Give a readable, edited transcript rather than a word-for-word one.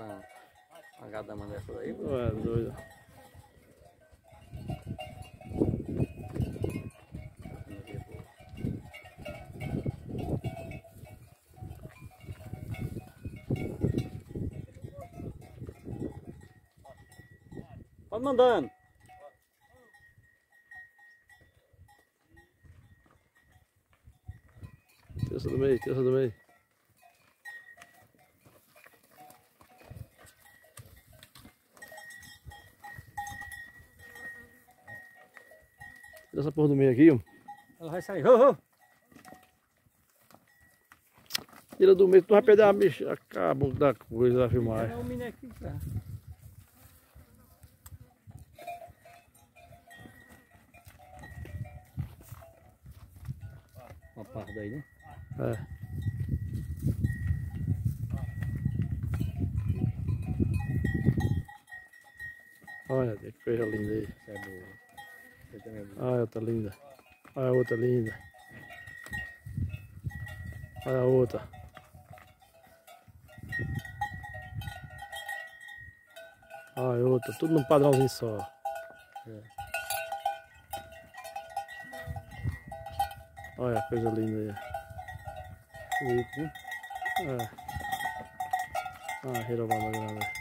uma gadama dessa daí. Ué, doido. Pode mandando. Terça do meio, terça do meio. Tira essa porra do meio aqui, ó. Ela vai sair. Oh, oh. Tira do meio, tu vai perder a bicha, acaba da coisa da filmagem. É um mini aqui, cara. Uma parda aí, né? É. Olha, que coisa linda aí. Essa é boa. Essa também é boa. Olha a outra linda. Olha a outra linda. Olha a outra. Olha a outra. Tudo num padrãozinho só. É. Olha a coisa linda aí. Bonito, né? É. Ah, girobanda grande.